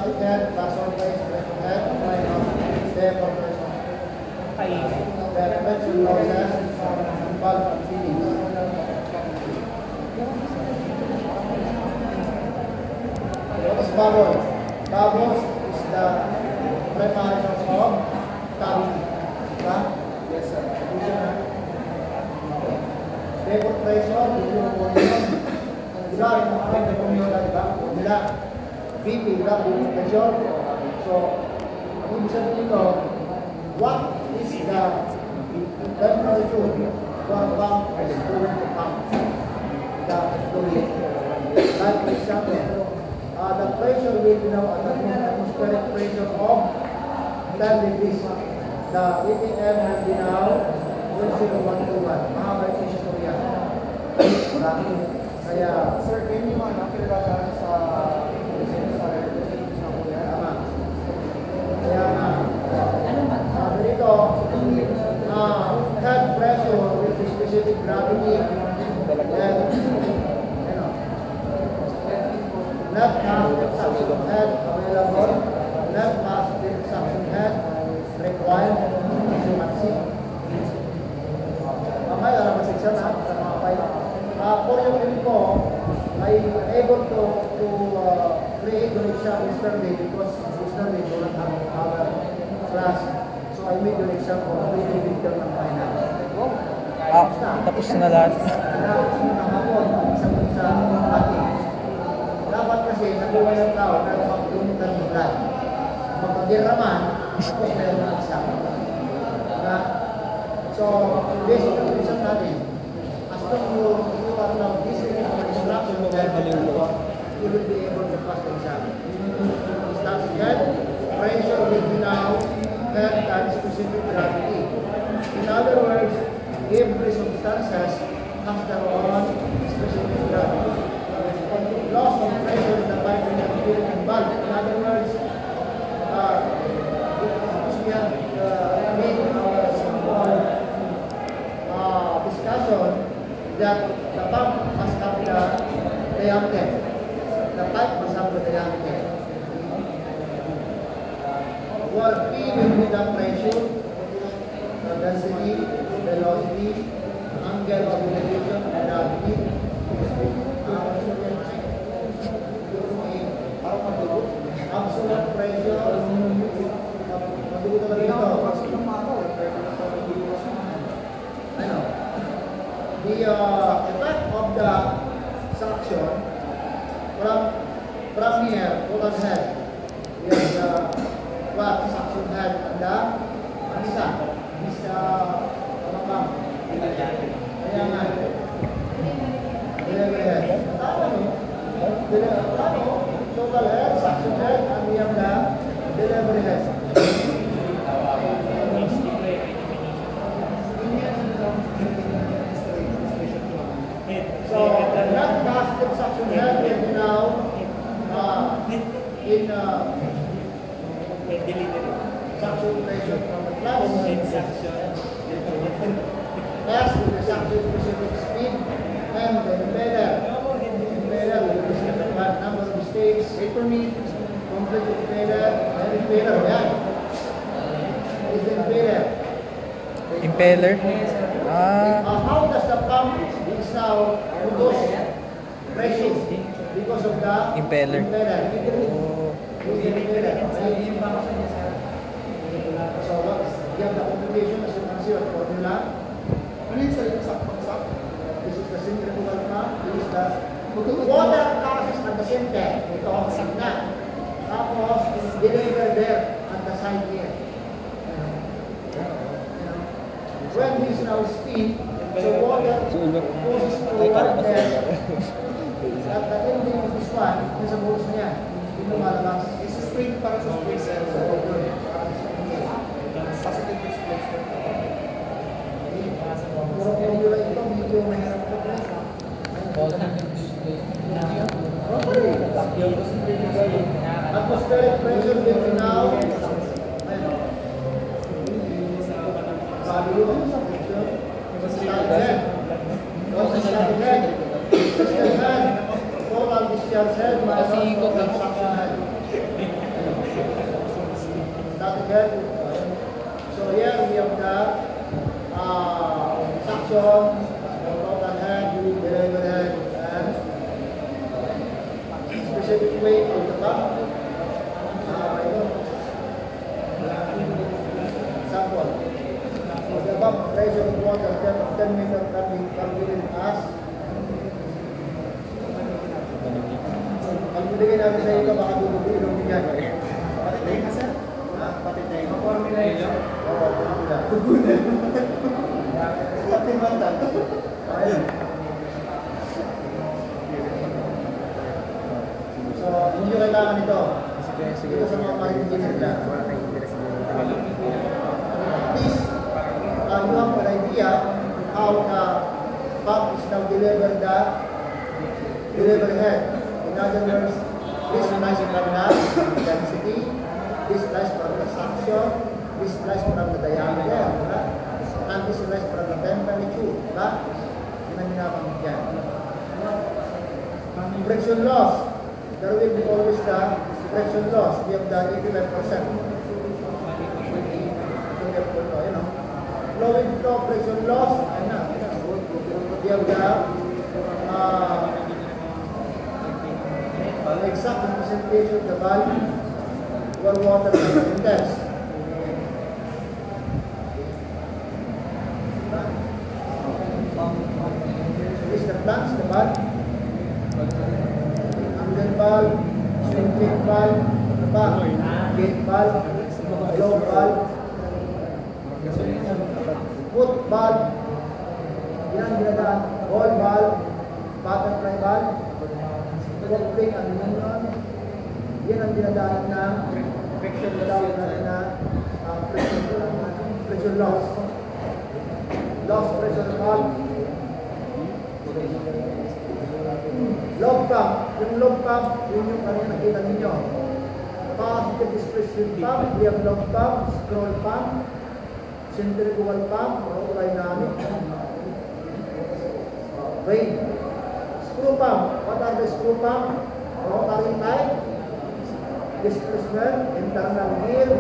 static head, lasso base, pressure head, stable pressure. The prevention process, valve and feedings. What is bubbles? Bubbles is the primary source of cavity. Yes, sir. Stable pressure, diba, yung the formula, diba? Formula. VP, diba? Pressure. So, ang ibig sabihin nito, what is the temperature for pump is going to pump the fluid? Like, for example, the pressure will be now at the atmospheric pressure of 10 degrees. The ATM will be now 00121. Mahaba yung istorya. Kaya, sir, kayo yung mga nakilala sa tama. Kaya nga, dito, head pressure with specific gravity and net positive suction head available, net positive suction head required as you mamaya alam section na sa mga file. For yung info, I able to create connection yesterday because yesterday don't have our class. So I made connection for creating video ng final. Tapos na lahat. Dapat kasi sa buhay ng tao na magdumutan ng blood. Magpagiraman, tapos meron ng isa. So, basic condition natin, as long as you are now listening to the instruction of you will be able to pass the exam. Starts again, pressure will be now held at specific gravity. In other words, every substances has their own specific gravity. Loss of pressure in the pipe will appear in bulk. In other words, we have made our simple discussion that the pump must have the diameter. The pipe must have the diameter. Where P will be the pressure, the density, velocity, angle of elevation, gravity. Absolute pressure. The effect of the suction from here, total head, we have the suction head and the isa pump. Kaya nga, delivery head. Total head, suction head, and we have the delivery head. So, the net positive suction head will be now in suction pressure from the flux. S with the suction specific speed, and the impeller. Impeller will be the number of states. Wait for me. Complete impeller and impeller. Yeah. Is the impeller. Impeller? How does the pump is now produce pressure? Because of the impeller. So what is you have the computation as you can see what formula. This is the centrifugal pump. This is the water passes at the center. Ito ang signa. Tapos deliver there at the side here. When this now spin, so water goes toward there. At the ending of this one, yung sa buhos na yan, hindi lumalabas. It's a spring para sa space cell. So, positive displacement. Puro formula ito, medyo mahirap ito. Atmospheric pressure will be now. Sabi ko, total discharge head, suction head. head. So here we have the suction, total head, deliver head, and specific weight of the pump. Sample. So the pump pressure of water 10 meters can be calculated as. Pag binigay namin sa ito, baka dudubuin ang bigyan. Pati tayo ka, sir? Pati tayo. Formula yun, sir? Oo, formula. Dubuin. Pati mata. Ayun. So, hindi nyo kailangan ito. Ito sa mga marinig nila. At least, you have an idea how the pump is now deliver head. In other words, this lies from the density, this lies from the suction, this lies from the diameter, and this lies from the temperature. Yun ang ginamit dyan. Friction loss. There will be always the friction loss. We have the 85%. Fluid flow friction loss. We have the exact representation of the value where water is intense. This is the plants, the valve, ambient valve, swing gate valve, gate valve, low valve, foot valve, yan ginadaan, ball valve, butterfly valve, plate and union, yan ang dinadaan ng friction loss. Loss pressure valve. Log pump. Yung log pump, yun yung kanina nakita ninyo. Positive displacement pump, we have log pump, scroll pump, centrifugal pump, dynamic, vane. Screw pump. What are the screw pump? Rotary type, displacement, internal gear,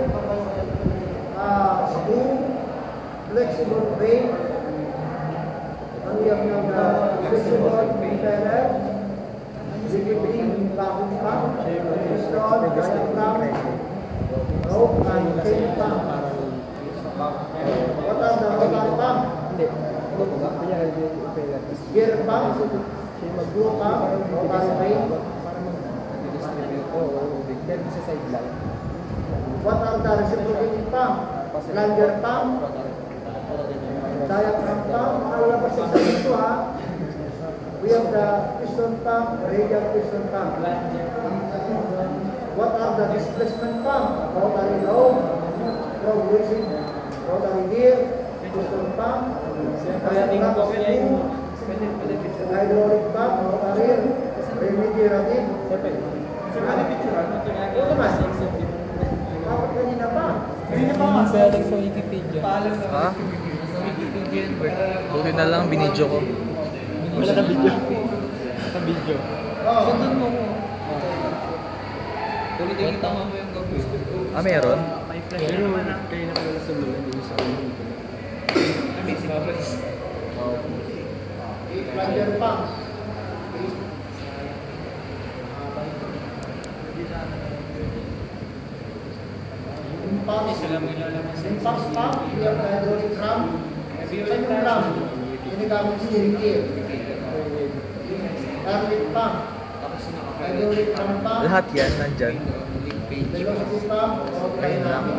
screw, flexible vane, and we have now the flexible impeller, liquid vacuum pump, piston, diaphragm, rope, and chain pump. What are the rotary pump? Gear pump, screw pump, rotary vane. What are the reciprocating pump? Plunger pump, diaphragm pump. Alabas sa dito ha. We have the piston pump, radial piston pump. What are the displacement pump? Rotary lobe, progressive, rotary gear, piston pump, hydraulic pump, rotary, regenerative. Oo naman. Bakit kanina pa? Kanina pa nga. Galing sa Wikipedia. Ha? Buti na lang, binidyo ko. Wala ka video. Sa video. Sundan mo ko. Kita mo yung gusto. Meron? May flash naman na. Kaya na pala sa lula. Hindi sa amin. Amazing place. Plunger pump. Impact pump, we have hydraulic ram. Sa yung ram, ginagamit steering gear. Airlift pump, hydraulic ram pump. Lahat yan, nandyan. Velocity pump, dynamic.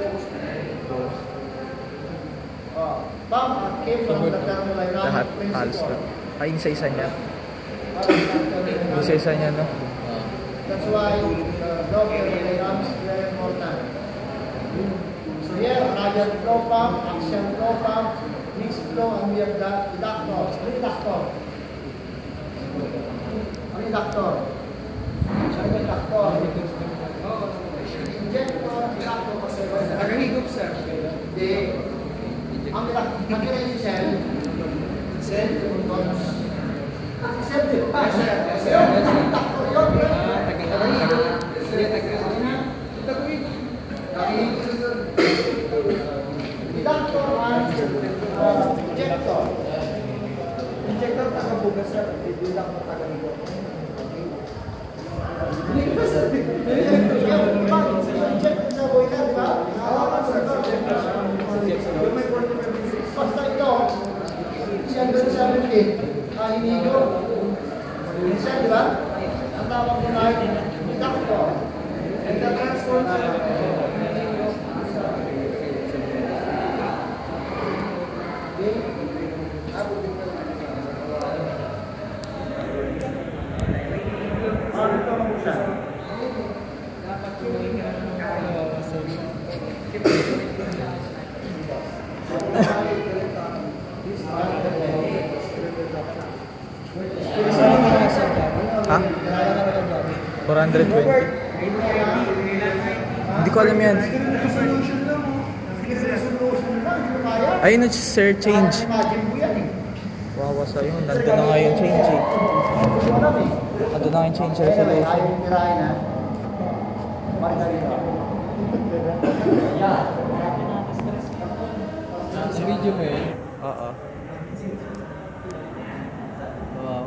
Pump came from the thermodynamic Lahat, halos na. Ay, isa-isa niya. Isa-isa niya, no? That's why the thermodynamics is very important. So here, radial flow pump, axial flow pump, mixed flow, and we have the inductor. Inductor. Inductor. Inductor. Injector, inductor. Nagahigop, sir. Hindi. Ang nakira yung cell. Cell? Cell din. Yes, sir. Yes, sir. Inductor yun. Tagal. Nakahigop. silang pagkaganito. Okay? Check sa buhay na, di ba? Basta ito, siya doon sa amin hinigo. Minsan, di ba? Ang tawag mo na takto. And the transform sa Ha? 420. Hindi ko alam yan. Ayun na sir, change. Wawa sa'yo. Nandun na nga yung change eh. Nandun na nga yung change resolution. Ayaw yung tirahin ha. Sa video mo eh. Oo. Wow.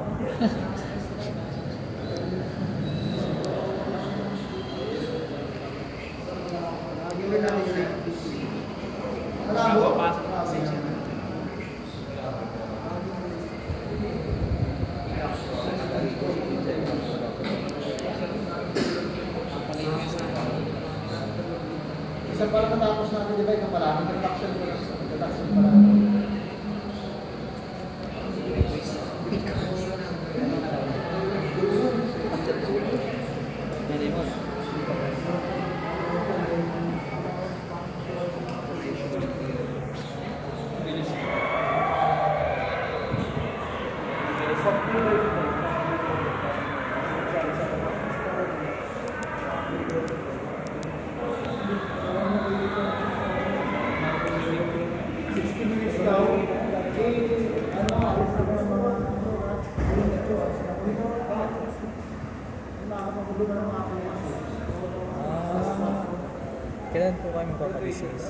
Isa pala natapos natin, di ba? Ikaw pala, introduction ko. Introduction pala. Kailan po kayo magpapalisis?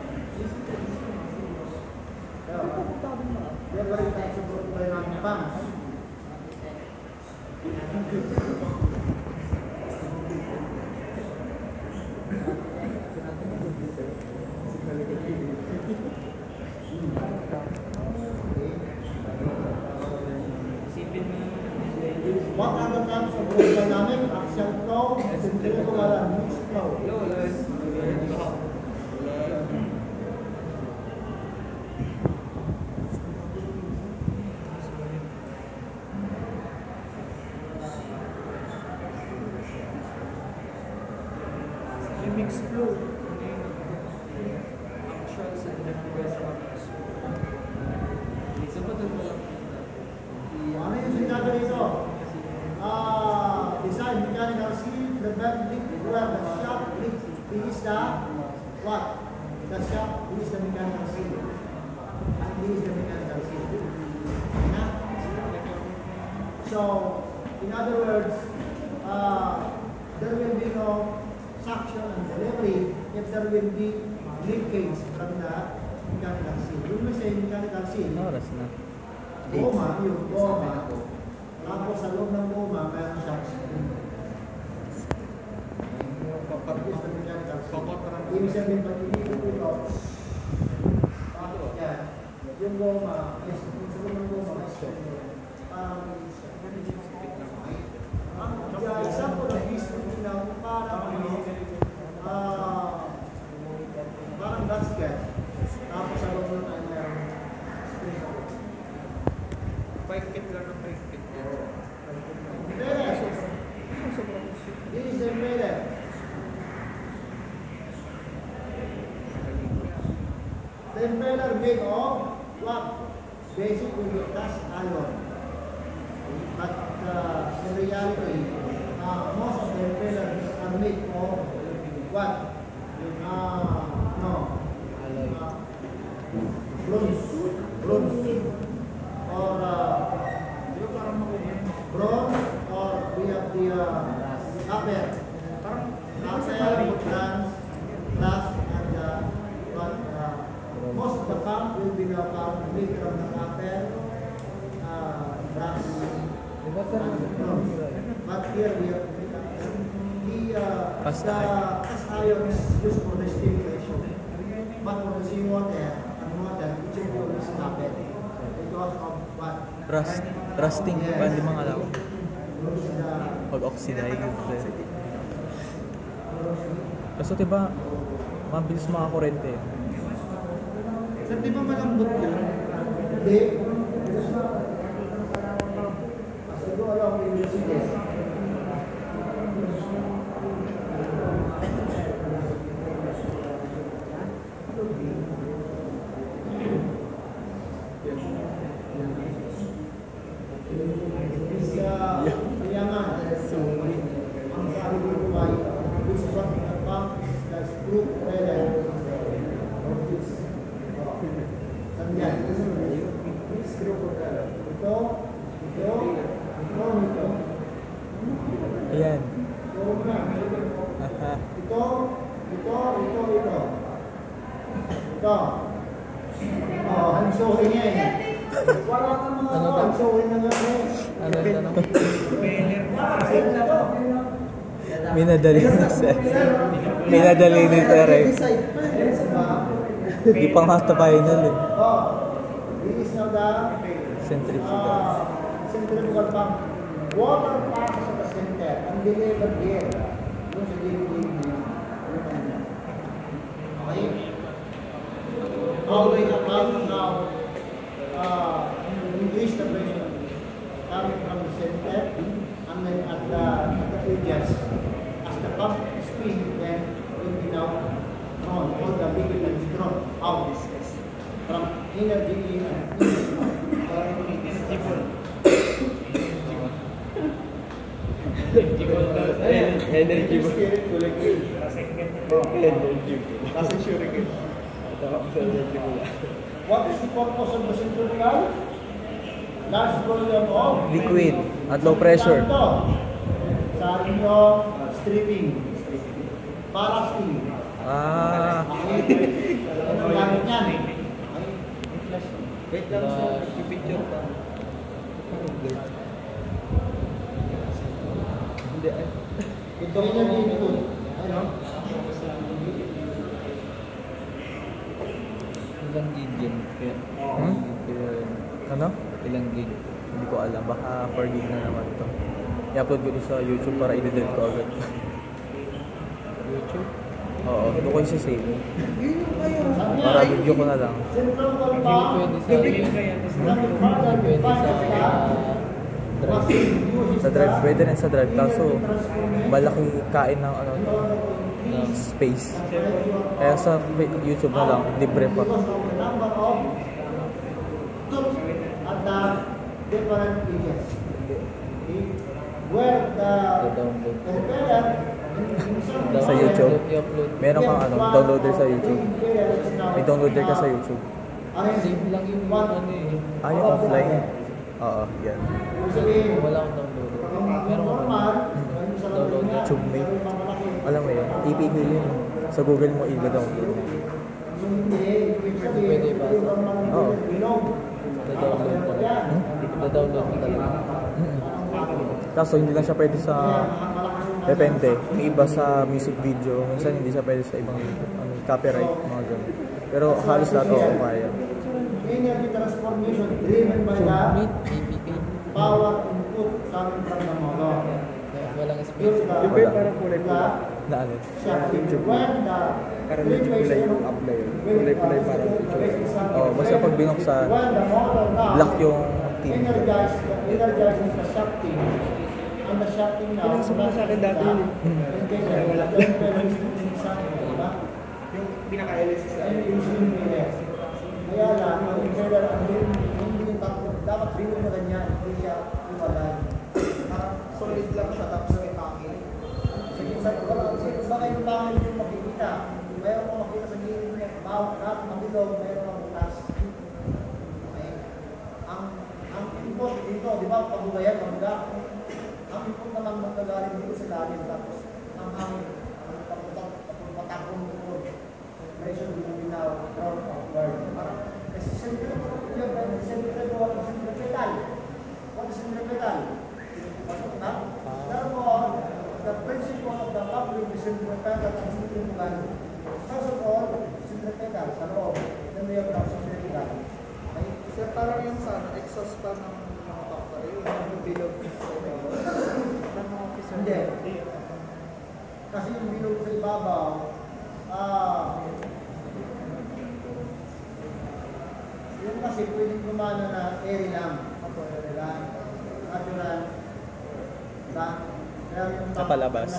What are the types of flow? Dynamic, axial flow, centrifugal, and mixed flow. Mixed flow. Actual centrifugal structures. Isa pa doon mo. Ano yung sinabi rito? Design mechanical seal, prevent leak where the shaft leak is the what? The shaft is the mechanical seal. And this is the mechanical seal. Yeah? So, in other words, there will be no suction and delivery if there will be leakage from the mechanical seal. When we say mechanical seal, Oras na. goma, yung goma. Tapos sa loob ng goma, mayroon siyang spring. Ibig sabihin, pag iniipulot, yan, yung goma, sa loob ng goma, ang example of this, parang basket. Tapos sa loob ng mayroon spring. Paikit lang ng paikit. This is the impeller. The impeller made of what? Basic will be cast iron. But in reality, most of the impellers are made of what? Bronze. Or bronze, or we have the copper, bronze, glass, and most of the pump will be the pump made from the copper, brass, But here we have Cast the cast iron is used for the steam ratio. But for the seawater and water, it should be always covered because of what? Rusting, pwede mga alaw. The Pag-oxidize. Kaso diba, mabilis makakurente. Sir, di ba malambot yun? Hindi. Kasi doon alam ko yung Mercedes. Kaya nga, ang sabi ko ay, this is what the pump is the screw pedal of this. Saan yan? Screw pedal. Ito. Ayan. Ito na. Aha. Ito. Oh, hansuhin niya eh. Wala ka mga hansuhin na nga eh. Ano tanong? Minadali na sir. Minadali ni sir eh. Hindi pa nga ito final eh. Oh, this is now the Centrifugal. centrifugal pump. Water passes at the center and delivered here. Doon sa delivery niya. Okay? All the way up now, increase the pressure coming from the center and then at the edges. As the pump spin, then will be now drawn. All the liquid is drawn out from energy in and Energy mo. Spirit ko lang yun. Energy mo. Kasi shuriken. Tawag sa energy mo lang. what is the purpose of the centrifugal? Large volume of Liquid at low pressure. Sa inyong stripping. Parafin. Ah. Ang gamit niyan. Wait lang sa picture pa. Hindi ay. Ito yung input. Ano? Ilang gig yan? Ano? Ilang gig? Hindi ko alam. Baka 4 gig na naman ito. I-upload ko ito sa YouTube para i-delete ko agad. YouTube? Oo, doon ko isa-save. Para video ko na lang. Centrifugal Hindi pump. pwede sa drive. Sa drive, pwede rin sa drive. Kaso, malaki kain ng ano, ng space. Kaya sa YouTube na lang, libre pa. Because of the number of tools at the different ages. Okay? Where the propeller Sa YouTube. Meron kang ano, downloader sa YouTube. May downloader ka sa YouTube. Save lang yung ano eh. Ah, yung offline? Oo, yan. Wala akong download. Meron ko download. YouTube Mate. Alam mo yun, APK yun. Sa Google mo i-download. Pwede ba? Oo. Da-download ko. Da-download ko talaga. Kaso hindi lang siya pwede sa... Depende. May iba sa music video. Minsan hindi siya pwede sa ibang copyright, mga ganun. Pero halos lahat oo kaya. Energy transformation driven by the Meet, APK. power input coming from the motor. Walang space. Yung Wala. parang kulay-pula. Na ano? When the Kulay yung up na yun. Kulay-kulay parang Oo, basta pag binuksan, when the motor now black yung team. energizes the shafting. And the shafting now Pinasok sa akin dati yun wala. Yung pinaka-LS sa Kaya lang, ang impeller, hindi dapat bilhin mo ganyan, hindi siya iwalay. Solid lang siya, tapos may pangil. Sige, baka yung pangil yung makikita. Mayroon kong makita sa gilid niya, lahat mabilog, mayroon kong butas. Okay? Ang input dito, di ba, pabugayan, mabuga. Ang input naman magkagaling dito sa lalim, tapos ang hangin, patakong input. Pressure will be now drawn outward. Centripetal. What is centripetal? Therefore, the principle of the public is centripetal and centrifugal. First of all, centripetal sa loob. Then we have the centrifugal. Sir, parang yung sa exhaust pa ng mga factory, yung bilog ng officer. Hindi. Kasi yung bilog sa ibabaw, yun kasi pwedeng gumana na air lang. Air lang. Natural. Diba? Kaya yung Napalabas.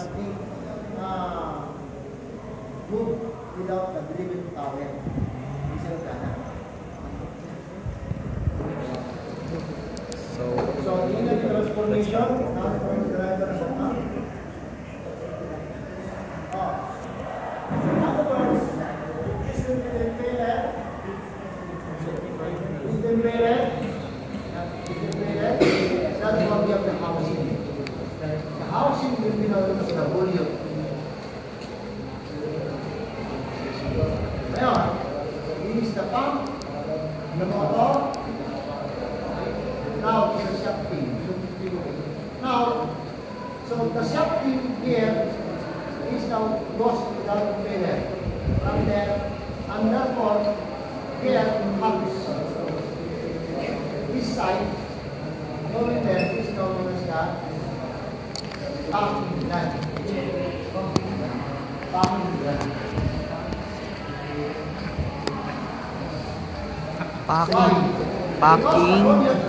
move without the driven power. Isa ka na. So in the transformation, now for the driver of the in other words, this will be the failure. That's what we have the housing. The housing will be known as the volume. Now, this is the pump, the motor. Now, the shafting. Now, so the shafting here is now goes without failure. From there, and therefore, here comes this side, going there is known as the parking line. Parking line. Packing.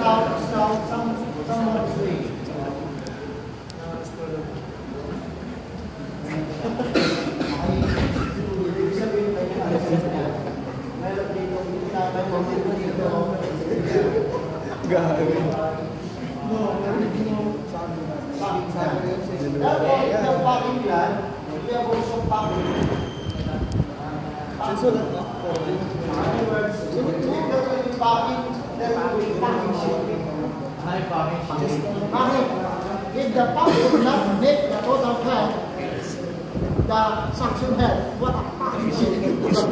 If the pump would not make the total head, the suction head, what a fucking shit!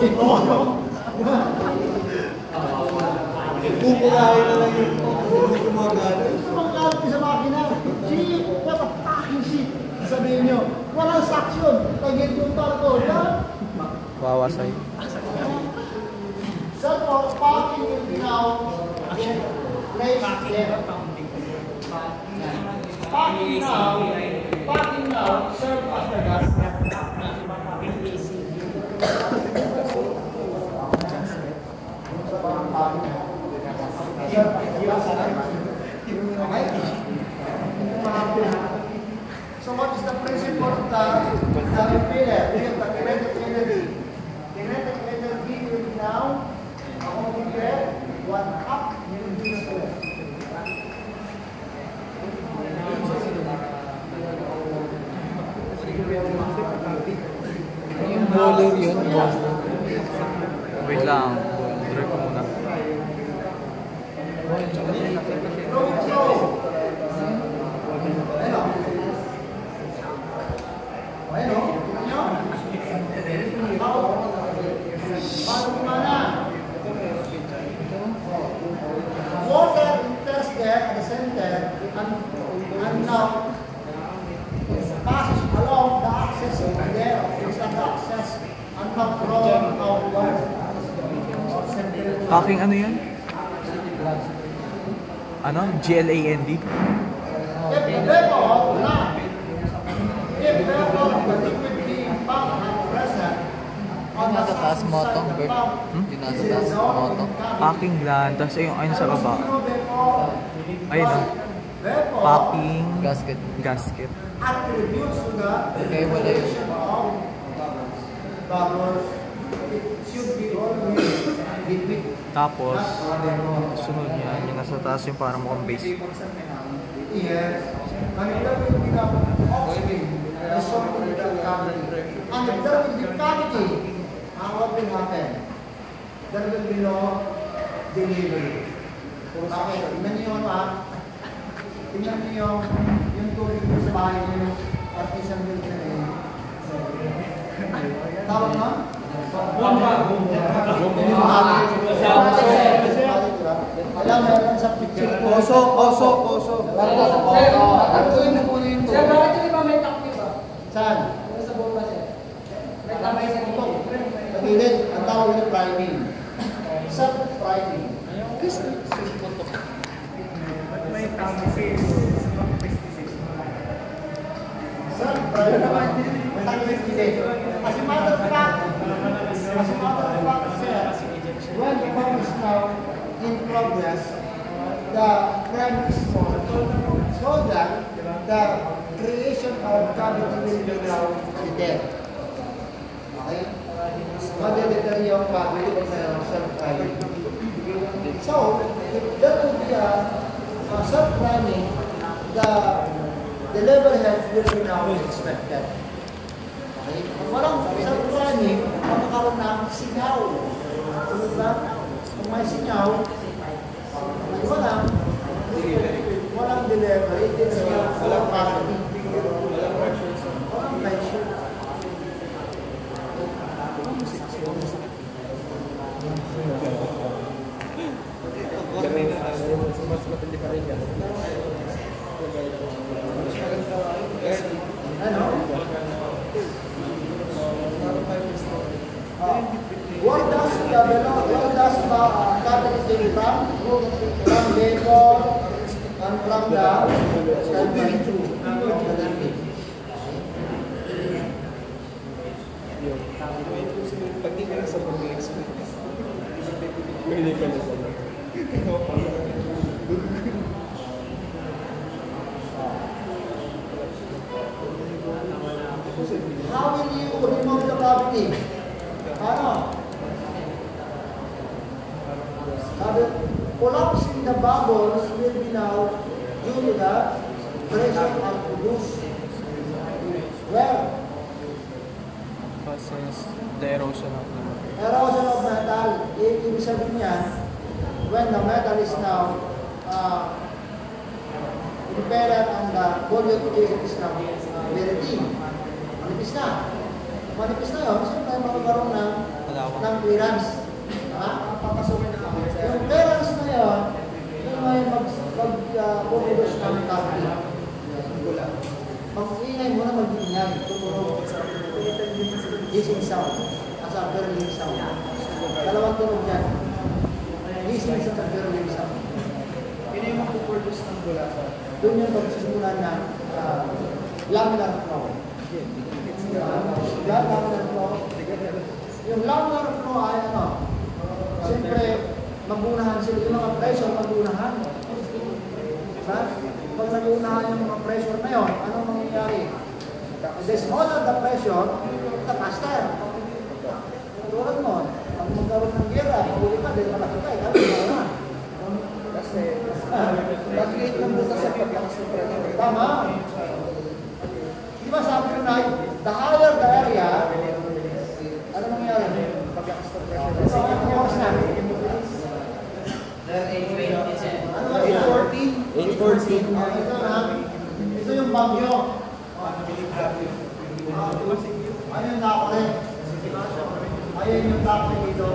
Pupulahin na lang yung gumagana. Gumagana sa makina. Gee, what a fucking shit! Sabihin nyo, walang suction. Tagit yung tarko. Wawasay. So, parking will be now placed there. Parking now serve as the gas. So what is the principle of the failure? We have the kinetic energy. Kinetic energy will be now according to one up, Yung boiler yun. Wait lang. Try ko muna. Water enters there at the center and now passes along the axis there, is the axis and now from outward. Packing ano yan? Ano? GLAND? If the vapor not, if vapor of the liquid being pumped and present on the Taas mo to, Bert. Yung nasa taas mo to. Packing gland. Tapos yung ayun sa baba. Ayun o. Packing Gasket. gasket. attributes to the Okay, wala yun. bubbles. It should be always liquid. Tapos, sunod niya, yung nasa taas yung parang mukhang base. Yes. And there will be the oxygen, the circulating cavity. And if there will be cavity, what will happen? There will be no delivery. Bakit? Tingnan niyo ano tingnan niyo yung tubig mo sa bahay niyo at isang milk na yun. Tawag mo? Bomba! Alam mo, sa picture. Poso. Ang Gano'n naman, mataglit din. As a matter of fact, sir, when the bomb is now in progress, the crime is solved so that the creation of cavity will be now dead. Okay? Madedetect yung cavity of self-priming. So, if there will be a self-priming, the level head will be now expected. Okay? Kung walang self-priming, magkakaroon ng singaw. Diba? Kung may singaw, walang delivery, walang marketing, walang pressure. Mas matindi pa rin yan. Ano? What does capital came from? From labor and from the self-value. Pag di ka na sa pag-explain, hindi ka na sa How will you remove the cavity? Ano? Collapsing the bubbles will be now due to the pressure and produced. Where? Process the erosion of the metal. Erosion of metal. Ibig sabihin yan, when the metal is now impaired and the volume is now very thin. Manipis na. Manipis na yun, siyempre makakaroon ng clearance. Yung clearance na yun, yung may mag-produce ng cavity. Pag-ingay mo na mag-ingay, tumunog. Hissing sound, as a gurgling sound. Dalawang tunog yan. Hissing sound at gurgling sound. Yun yung mag-produce ng bulasa. Doon yung pagsisimula ng laminar flow. Laminar flow. Yung laminar flow ay ano? Siyempre, magunahan sila. Yung mga pressure, magunahan. Diba? Pag nagunahan yung mga pressure na yun, anong mangyayari? The smaller the pressure, the faster. Tulad mo, pag magkaroon ng gera, mahuli ka, dahil malaki ka, ikaw na. Kasi, pag-liit ng butas sa paglakas ng pressure. Tama. Di ba sabi ko na, the higher the area, ano mangyayari? Paglakas ng pressure. Kasi yung na. Ano ba? 840? 840. Ito na. Ito yung bagyo. Ano yung dakore? Ayun yung dakore dito.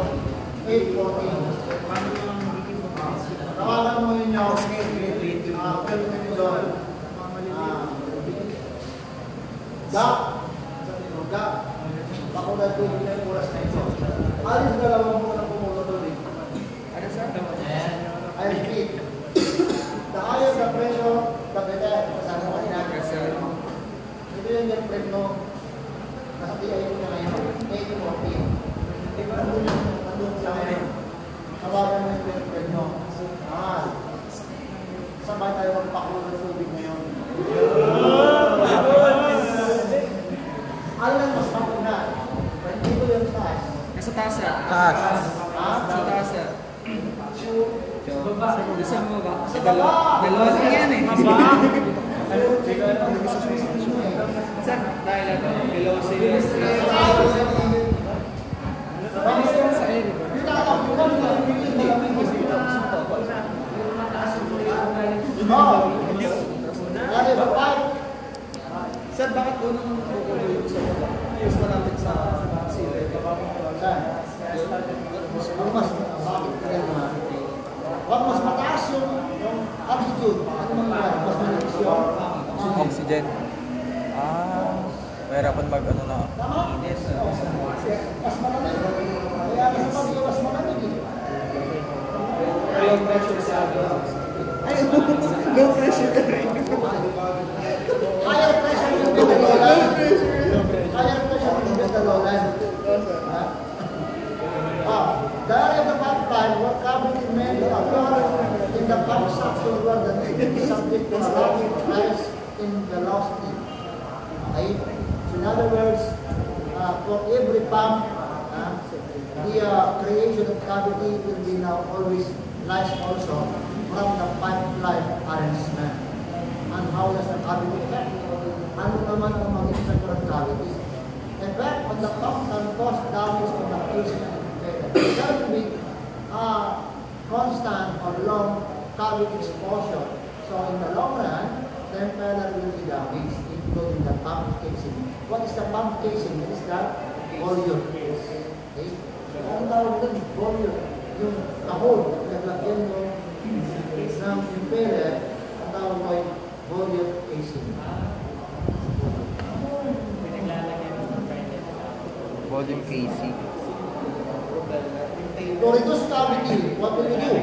840. Tawagan mo yun yung doon. Pakulad ko yung oras na ito. Alis dalawang mo na pumulo doon eh. Ano sir? I repeat. The higher the pressure, the better. Kasama ko na pressure. Ito yung net prep mo. Nasa PIO niya ngayon. 80-40. Di ba nandun sa ngayon? Tawagan mo yung net prep mo. Sabay tayo magpakulo ng tubig ngayon. Ano lang mas makuna? Dito yung taas. Nasa taas sir. Taas. Sa taas sir. Sa baba. Sa baba! Dalawa lang yan eh. Sir, dahil ako, below zero. Sa area. Sir, bakit unang kukuloy sa baba? Mas malapit sa sila. Wag mas mataas yung altitude. Ano mangyayari? Mas mataas yung Oxygen. Mahirapan mag-ano na. tama? Mas malamig. Kaya mas malamig, mas malamig eh. Low pressure sa ay, low pressure ka rin. Higher pressure yung pinag-ilan. positive. Okay? So in other words, for every pump, the creation of cavity will be now always lies also from the pipeline arrangement. And how does the cavity affect? Ano naman ang mag-effect ng cavity? Effect on the pump can cause damage on the casing and impeller. There will be constant or long cavity exposure. So in the long run, the impeller will be damaged, including the pump casing. What is the pump casing? It is the volume. Okay? Ang tawag doon, volume. Yung kahon, naglagyan mo ng impeller, ang tawag ko ay volume casing. Volume casing. To reduce cavity, what will you do?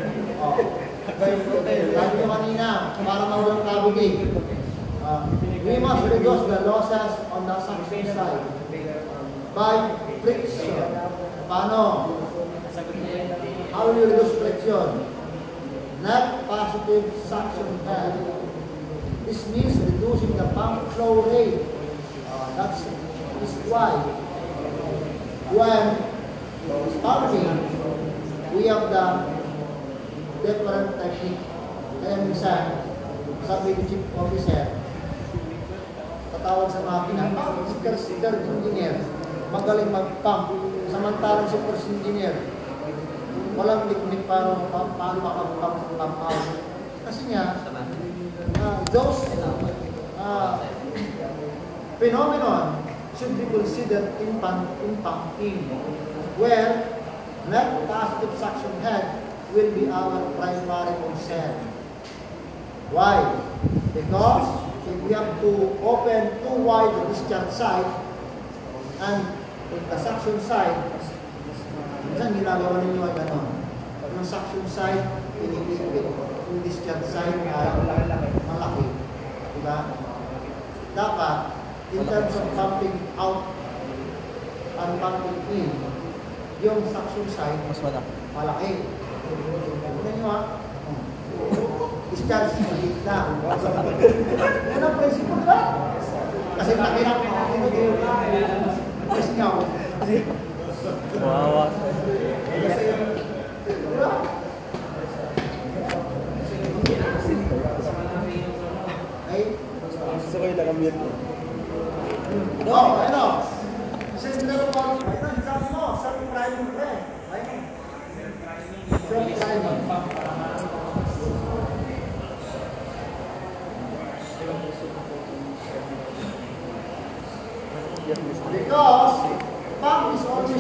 Sabi ko kanina, para mawalang cavity, we must reduce the losses on the suction side by friction. Paano? How will you reduce friction? Net positive suction head. This means reducing the pump flow rate. That's why when pumping, we have the different technique. Kaya minsan, sabi ni Chief Officer, tatawag sa makina, si third engineer, magaling mag-pump, samantalang si first engineer, walang technique paano mag-pump out. Kasi nga, those phenomenon should be considered in pumping, where net positive suction head will be our primary concern. Why? Because if we have to open too wide the discharge side and with the suction side, minsan ginagawa ninyo ay gano'n. Yung suction side, pinipipit. Yung discharge side ay malaki. Diba? Dapat, in terms of pumping out and pumping in, yung suction side, Mas malaki. Tignan nyo ha. Discharge, maliit lang. Yan ang principle ba? Kasi nakirap ako. Kasi nga ako. Wawa. Ay? Gusto ko yung nakamute ko. Oh, ano? Siyempre ko pa. Ito, sabi mo, self-priming pre. Self-priming. Because pump is always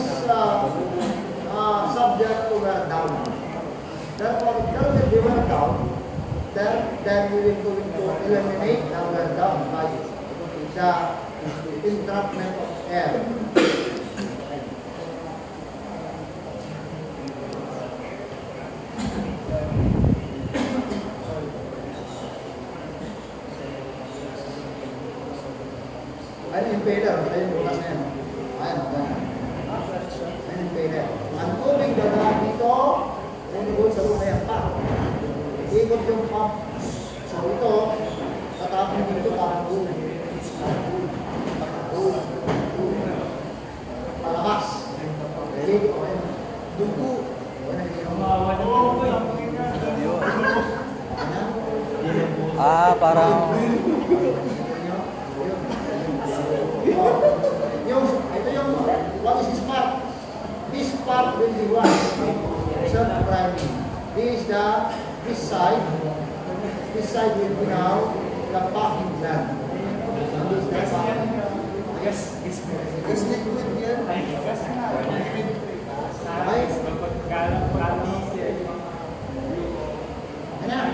subject to wear down. Therefore, if there will be wear down, then we will go to eliminate the wear down by the entrapment of air. Ayun yung impeller, ayun yung ulang na yan. Ayun, ayun yung impeller. Ang tubig na dito, ayun sa luna yan pa. Ikot yung pump. So ito, tatapon dito, parang palabas. Dito, ayun. Dugo. Parang Ito yung, what is this part? This part will be what? Self-priming. This side will be now the packing gland. This is the packing. Yes, liquid yan. Right? Ano?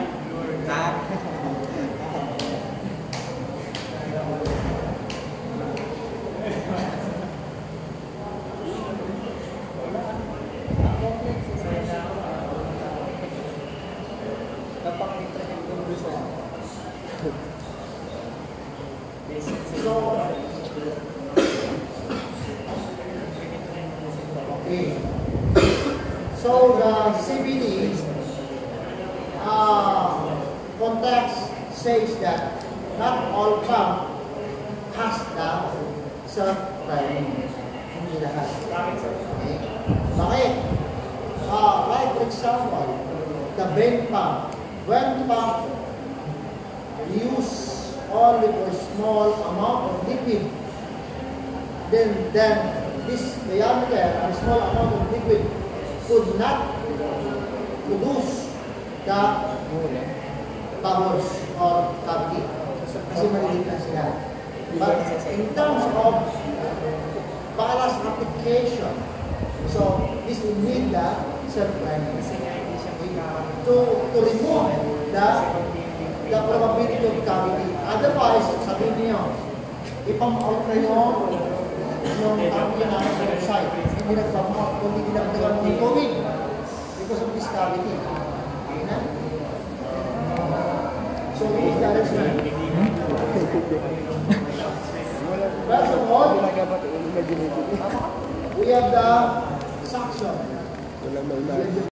So the CBD context says that not all pump has the self-priming. Hindi lahat. Okay? Bakit? Like for example, the vein pump. When pump use only for small amount of liquid, then this diameter and small amount of liquid could not produce the bubbles or cavity. Kasi maliit na sila. But in terms of ballast application, so this will need the self-priming to remove the probability of cavity. Otherwise, sabihin niyo, ipam-out na yung cavity na sa website. Hindi nag-pam-out, kung hindi nagdagan ng tubig because of this cavity. Okay na? So, this is the understand. First of all, we have the suction.